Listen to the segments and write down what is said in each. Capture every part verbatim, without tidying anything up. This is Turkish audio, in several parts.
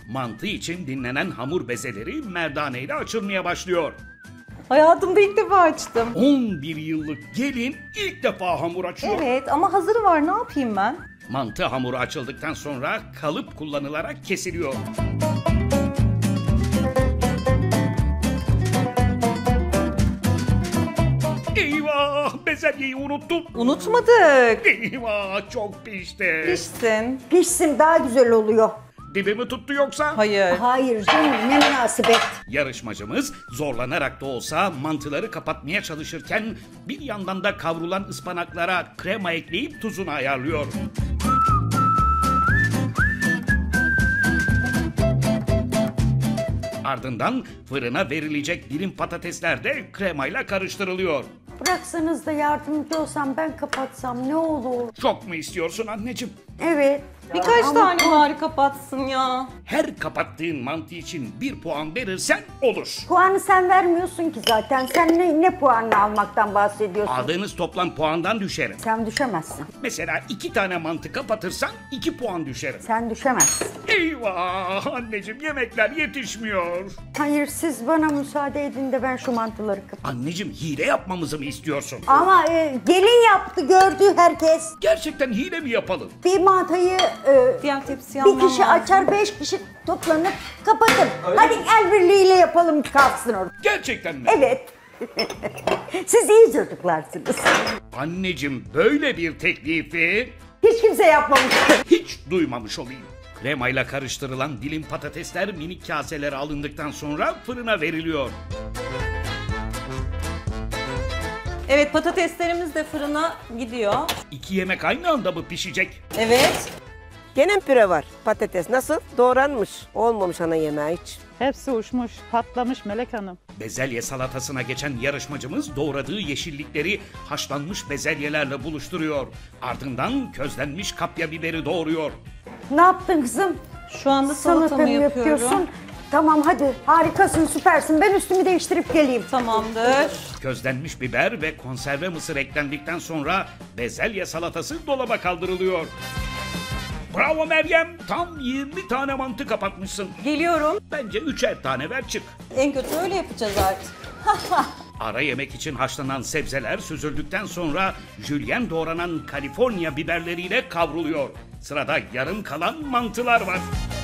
Mantı için dinlenen hamur bezeleri merdane ile açılmaya başlıyor. Hayatımda ilk defa açtım. on bir yıllık gelin ilk defa hamur açıyor. Evet ama hazırı var, ne yapayım ben? Mantı hamuru açıldıktan sonra kalıp kullanılarak kesiliyor. Eyvah! Bezelyeyi unuttum. Unutmadık. Eyvah! Çok pişti. Pişsin. Pişsin daha güzel oluyor. Dibi mi tuttu yoksa? Hayır. Hayır canım ne münasebet. Yarışmacımız zorlanarak da olsa mantıları kapatmaya çalışırken bir yandan da kavrulan ıspanaklara krema ekleyip tuzunu ayarlıyor. Ardından fırına verilecek dilim patatesler de kremayla karıştırılıyor. Bıraksanız da yardımcı olsam ben kapatsam ne olur? Çok mu istiyorsun anneciğim? Evet. Birkaç Ama tane pu- bari kapatsın ya. Her kapattığın mantı için bir puan verirsen olur. Puanı sen vermiyorsun ki zaten. Sen ne, ne puanını almaktan bahsediyorsun? Aldığınız toplam puandan düşerim. Sen düşemezsin. Mesela iki tane mantı kapatırsan iki puan düşerim. Sen düşemezsin. Eyvah anneciğim yemekler yetişmiyor. Hayır siz bana müsaade edin de ben şu mantıları kapatayım. Anneciğim hile yapmamızı mı istiyorsun? Ama e, gelin yaptı gördü herkes. Gerçekten hile mi yapalım? Bir mantıyı e, Diğer tepsiyi bir almam kişi lazım. açar beş kişi toplanıp kapatın. Hadi el birliğiyle yapalım kalksın orada. Gerçekten mi? Evet. Siz iyi çocuklarsınız. Anneciğim böyle bir teklifi Hiç kimse yapmamıştır. hiç duymamış olayım. Kremayla karıştırılan dilim patatesler minik kaselere alındıktan sonra fırına veriliyor. Evet, patateslerimiz de fırına gidiyor. İki yemek aynı anda mı pişecek? Evet. Gene püre var. Patates nasıl? Doğranmış. Olmamış ana yemeği hiç. Hepsi uçmuş, patlamış Melek Hanım. Bezelye salatasına geçen yarışmacımız doğradığı yeşillikleri haşlanmış bezelyelerle buluşturuyor. Ardından közlenmiş kapya biberi doğruyor. Ne yaptın kızım? Şu anda salatamı Salatanı yapıyorum. yapıyorsun. Tamam hadi harikasın süpersin. Ben üstümü değiştirip geleyim. Tamamdır. Közlenmiş biber ve konserve mısır eklendikten sonra bezelye salatası dolaba kaldırılıyor. Bravo Meryem, tam yirmi tane mantı kapatmışsın. Geliyorum. Bence üçer tane ver çık. En kötü öyle yapacağız artık. Ara yemek için haşlanan sebzeler süzüldükten sonra jülyen doğranan Kaliforniya biberleriyle kavruluyor. Sırada yarım kalan mantılar var.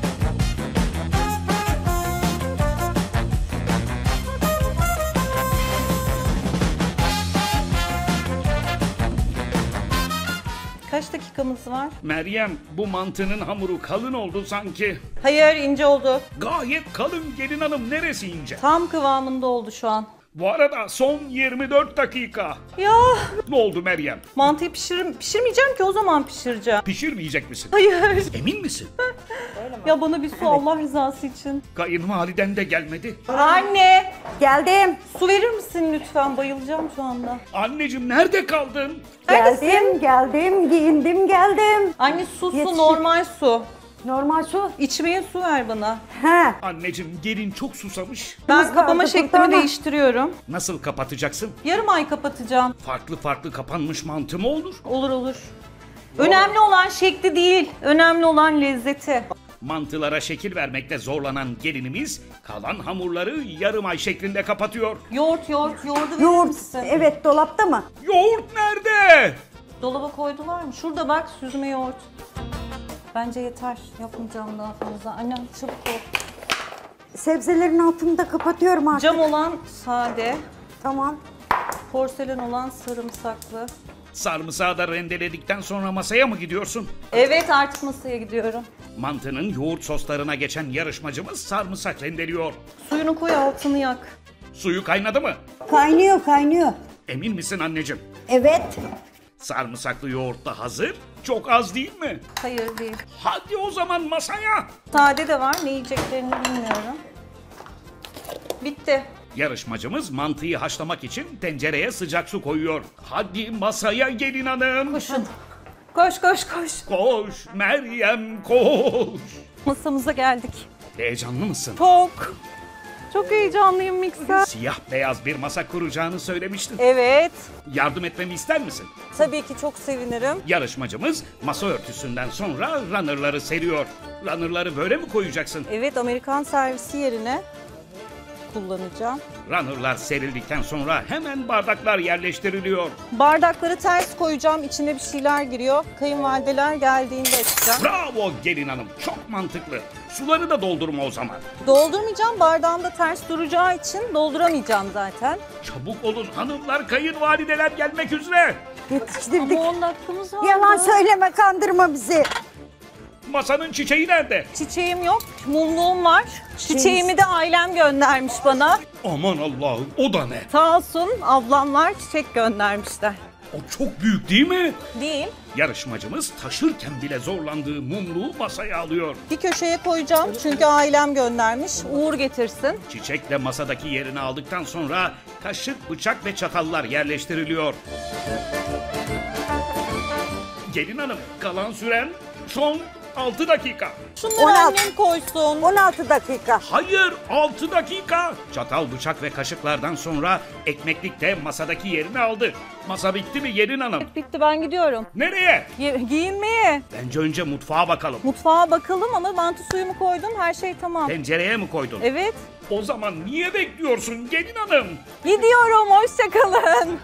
Kaç dakikamız var? Meryem, bu mantının hamuru kalın oldu sanki. Hayır, ince oldu. Gayet kalın gelin hanım, neresi ince? Tam kıvamında oldu şu an. Bu arada son yirmi dört dakika. Ya Ne oldu Meryem? mantıyı pişir pişirmeyeceğim ki, o zaman pişireceğim. Pişirmeyecek misin? Hayır. Emin misin? Ya bana bir su Allah rızası için. Kayınvaliden de gelmedi. Anne, Geldim. su verir misin lütfen? Bayılacağım şu anda. Anneciğim nerede kaldın? Geldim, geldim, giyindim, geldim. Anne su su, Yetişin. normal su. Normal su. İçmeye su ver bana. He. Anneciğim gelin çok susamış. Ben Kız kapama kaldı şeklimi burada ama. değiştiriyorum. Nasıl kapatacaksın? Yarım ay kapatacağım. Farklı farklı kapanmış mantı mı olur? Olur olur. Önemli olan şekli değil, önemli olan lezzeti. Mantılara şekil vermekte zorlanan gelinimiz kalan hamurları yarım ay şeklinde kapatıyor. Yoğurt, yoğurt, yoğurdu verir Yoğurt. misin? Evet dolapta mı? Yoğurt nerede? Dolaba koydular mı? Şurada bak, süzme yoğurt. Bence yeter. Yapmayacağım daha fazla. Annem çabuk ol. Sebzelerin altını da kapatıyorum artık. Cam olan sade, Tamam. porselen olan sarımsaklı. Sarımsağı da rendeledikten sonra masaya mı gidiyorsun? Evet, artık masaya gidiyorum. Mantının yoğurt soslarına geçen yarışmacımız sarımsak rendeliyor. Suyunu koy, altını yak. Suyu kaynadı mı? Kaynıyor, kaynıyor. Emin misin anneciğim? Evet. Sarımsaklı yoğurt da hazır. Çok az değil mi? Hayır değil. Hadi o zaman masaya. Sade de var, ne yiyeceklerini bilmiyorum. Bitti. Yarışmacımız mantıyı haşlamak için tencereye sıcak su koyuyor. Hadi masaya gelin hanım. Koşun. Koş koş koş. Koş Meryem koş. Masamıza geldik. Heyecanlı mısın? Çok. Çok heyecanlıyım mikser. Siyah beyaz bir masa kuracağını söylemiştin. Evet. Yardım etmemi ister misin? Tabii ki çok sevinirim. Yarışmacımız masa örtüsünden sonra runner'ları seriyor. Runner'ları böyle mi koyacaksın? Evet, Amerikan servisi yerine kullanacağım. Runner'lar serildikten sonra hemen bardaklar yerleştiriliyor. Bardakları ters koyacağım. İçine bir şeyler giriyor. Kayınvalideler geldiğinde açacağım. Bravo gelin hanım, çok mantıklı. Suları da doldurma o zaman. Doldurmayacağım. Bardağım da ters duracağı için dolduramayacağım zaten. Çabuk olun hanımlar, kayınvalideler gelmek üzere. Yetiştirdik. Ama on dakikamız var. Yalan söyleme, kandırma bizi. Masanın çiçeği nerede? Çiçeğim yok. Mumluğum var. Çiçeğimi de ailem göndermiş bana. Aman Allah'ım, o da ne? Sağ olsun ablamlar çiçek göndermişler. O çok büyük değil mi? Değil. Yarışmacımız taşırken bile zorlandığı mumluğu masaya alıyor. Bir köşeye koyacağım çünkü ailem göndermiş. Uğur getirsin. Çiçekle masadaki yerini aldıktan sonra kaşık, bıçak ve çatallar yerleştiriliyor. Gelin hanım, kalan süren son altı dakika. Şunları on altı. annem koysun. on altı dakika. Hayır, altı dakika. Çatal, bıçak ve kaşıklardan sonra ekmeklik de masadaki yerini aldı. Masa bitti mi gelin hanım? Bitti, ben gidiyorum. Nereye? Gi- giyinmeye. Bence önce mutfağa bakalım. Mutfağa bakalım ama mantı suyumu koydum. Her şey tamam. Tencereye mi koydun? Evet. O zaman niye bekliyorsun gelin hanım? Gidiyorum. Hoşça kalın.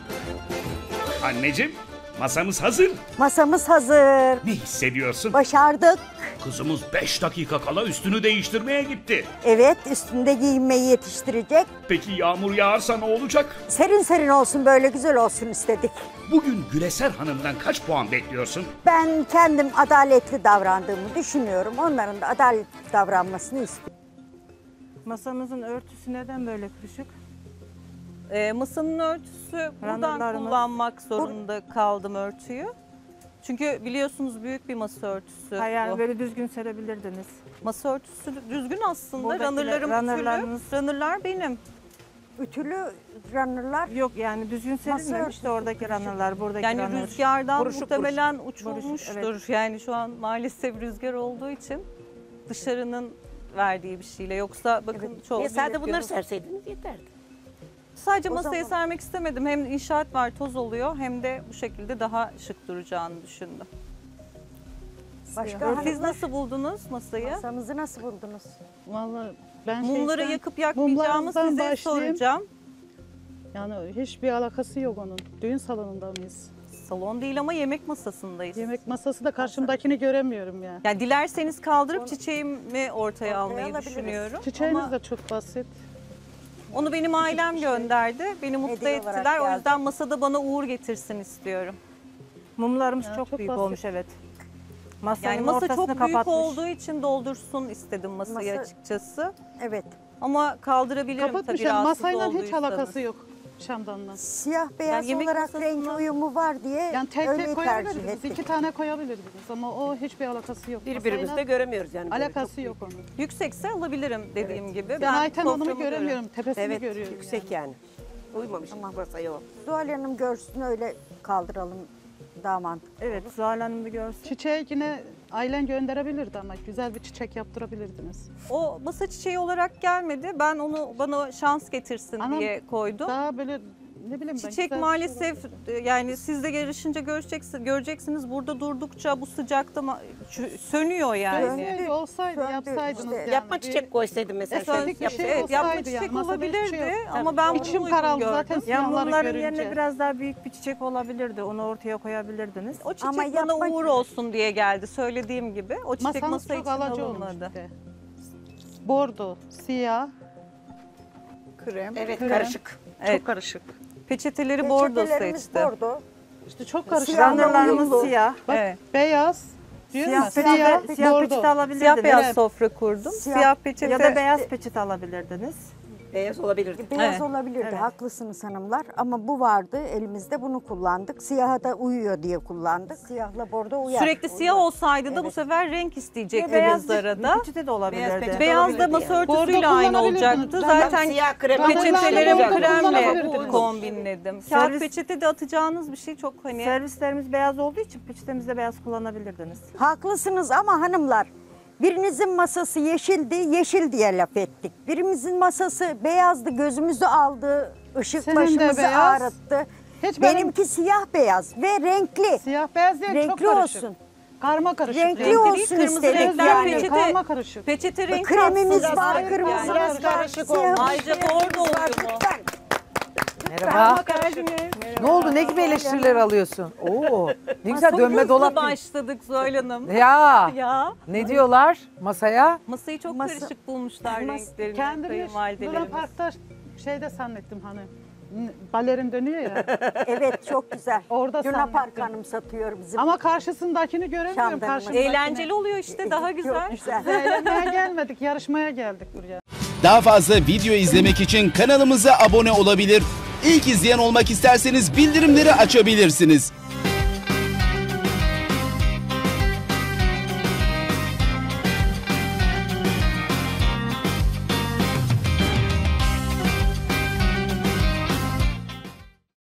Anneciğim, masamız hazır. Masamız hazır. Ne hissediyorsun? Başardık. Kızımız beş dakika kala üstünü değiştirmeye gitti. Evet, üstünde giyinmeyi yetiştirecek. Peki yağmur yağarsa ne olacak? Serin serin olsun, böyle güzel olsun istedik. Bugün Güleser Hanım'dan kaç puan bekliyorsun? Ben kendim adaletli davrandığımı düşünüyorum. Onların da adaletli davranmasını istiyorum. Masamızın örtüsü neden böyle kırışık? Ee, masanın örtüsü buradan Runner'larımız- kullanmak zorunda kaldım örtüyü. Çünkü biliyorsunuz büyük bir masa örtüsü. Hayır, yani bu. böyle düzgün serebilirdiniz. Masa örtüsü düzgün aslında. Buradakiler, Runner'larım runner'larınız- ütülü. Runner'lar benim. Ütülü runner'lar Yok yani düzgün serilmemiş örtüsü de oradaki ranırlar, buradaki Yani runner. rüzgardan Buruşuk muhtemelen Buruşuk, uçulmuştur. evet. Yani şu an maalesef rüzgar olduğu için dışarının verdiği bir şeyle. Yoksa bakın çoğu Niye sadece büyük bunları bir- serseydiniz yeterdi. Sadece O masaya zaman- sermek istemedim. Hem inşaat var, toz oluyor, hem de bu şekilde daha şık duracağını düşündüm. başka Siz hanımlar, nasıl buldunuz masayı? masamızı nasıl buldunuz? Vallahi ben Mumları şeyden- yakıp yakmayacağımı mumlarımızdan size başlayayım. soracağım. Yani hiçbir alakası yok onun. Düğün salonunda mıyız? Salon değil ama yemek masasındayız. Yemek masası da karşımdakini göremiyorum ya. Yani dilerseniz kaldırıp çiçeğimi ortaya almayı alabiliriz. düşünüyorum. Çiçeğiniz Ama de çok basit. onu benim ailem gönderdi. Beni mutlu Hediye olarak ettiler. O geldi. yüzden masada bana uğur getirsin istiyorum. Mumlarımız Ya, çok, çok büyük basit. olmuş, evet. Masanın Yani masa ortasını çok büyük kapatmış. olduğu için doldursun istedim masayı Masa- açıkçası. Evet. Ama kaldırabilirim Kapatmış tabii yani rahatsız masayla hiç olduysanız. alakası yok şamdanla. Siyah beyaz Yani yemek olarak masasına- renk uyumu var diye Yani tek öyle tek tercih koyabilirdiniz, ettik. iki tane koyabilirdiniz ama o hiçbir alakası yok. Birbirimizi de Masayla göremiyoruz yani. böyle alakası çok yok onun. Yüksekse alabilirim dediğim gibi. Ben Ayten Hanım'ı soframı göremiyorum, görüyorum. tepesini Evet, görüyorum. yüksek yani. Uymamış masaya o. Zuhal Hanım görsün, öyle kaldıralım, daha mantıklı. Evet, Zuhal Hanım bir görsün. Çiçeği yine ailen gönderebilirdi ama güzel bir çiçek yaptırabilirdiniz. O masa çiçeği olarak gelmedi. Ben onu bana şans getirsin Anam, diye koydum. Daha böyle ne bileyim ben. Çiçek güzel bir maalesef e, yani siz de yarışınca göreceksiniz, göreceksiniz burada durdukça bu sıcakta ma- ç- sönüyor yani. şey Söndü, olsaydı Söndü, yapsaydınız işte. yani. Yapma Bir- çiçek koysaydın mesela. Sön- Sen bir yap- şey evet, yapma olsaydı ya, çiçek masada hiçbir şey olabilirdi yok. ama ben bunu İçim uygun karaldı gördüm. zaten Ya siyahları mumların görünce. yerine biraz daha büyük bir çiçek olabilirdi. Onu ortaya koyabilirdiniz. O çiçek Ama bana yapmak- uğur olsun diye geldi söylediğim gibi. O çiçek Masanız masa çok için alıcı olmuş alınmadı. bir de. Bordo, siyah, Krem. Evet, Krem. karışık. Evet. çok karışık. Peçeteleri bordo Peçetelerimiz seçti. bordo. İşte çok karışık. Siyahla Runnerlarımız uyumlu. siyah. Bak Evet. beyaz, diyor Siyah mu? peçete, Siyah, siyah, bordo. peçete alabilirdiniz. Siyah beyaz Evet. sofra kurdum. Siyah- Siyah, peçete. Ya da beyaz peçete alabilirdiniz. Beyaz olabilirdi. Beyaz Evet. olabilirdi, Evet. haklısınız hanımlar. Ama bu vardı elimizde, bunu kullandık. Siyaha da uyuyor diye kullandık. Siyahla bordo uyar. Sürekli siyah olsaydı da bu Evet. sefer renk Ya isteyecektiniz beyaz arada. peçete de olabilirdi. peçete. Beyaz da olabilirdi masa yani. örtüsüyle Bordo aynı kullanabilirdiniz. olacaktı. Zaten Zaten siyah krem. peçetelerimi Runnerlarla kremle kullanabilirdiniz. kombinledim. Kağıt Servis- peçete de atacağınız bir şey çok hani. Servislerimiz beyaz olduğu için peçetemizde beyaz kullanabilirdiniz. Haklısınız ama hanımlar, Birinizin masası yeşildi, yeşil diye laf ettik. Birimizin masası beyazdı, gözümüzü aldı, ışık Senin de başımızı beyaz. ağrıttı. Hiç benim- Benimki siyah beyaz ve renkli. Siyah beyaz değil, çok Renkli karışık. olsun. Karma karışık. Renkli renk. olsun kırmızı istedik renkler yani. peçete, Karma karışık. peçete renk Kremimiz katsın. var, ayrı, kırmızımız biraz var, karışık siyahımız olmuş. Ayrıca var, bordo oluyor mu? lütfen. Merhaba. Ne oldu? Ne gibi eleştiriler alıyorsun? Oo, ne güzel dönme Hızlı dolap. başladık Zuhal Hanım. Ya. Ya Ne diyorlar masaya? masayı çok Masa- karışık bulmuşlar Mas- renklerini Kendimi Luna kayınvalidelerimiz. Park'ta şeyde zannettim hani. n- Balerin dönüyor ya. Evet, çok güzel. Orada Luna zannettim. Park Hanım satıyor bizim. Ama karşısındakini göremiyorum. Şamdanımız. Karşımdakini. Eğlenceli oluyor işte daha Çok güzel. güzel. Biz eğlenmeye gelmedik, yarışmaya geldik buraya. Daha fazla video izlemek için kanalımıza abone olabilir. İlk izleyen olmak isterseniz bildirimleri açabilirsiniz.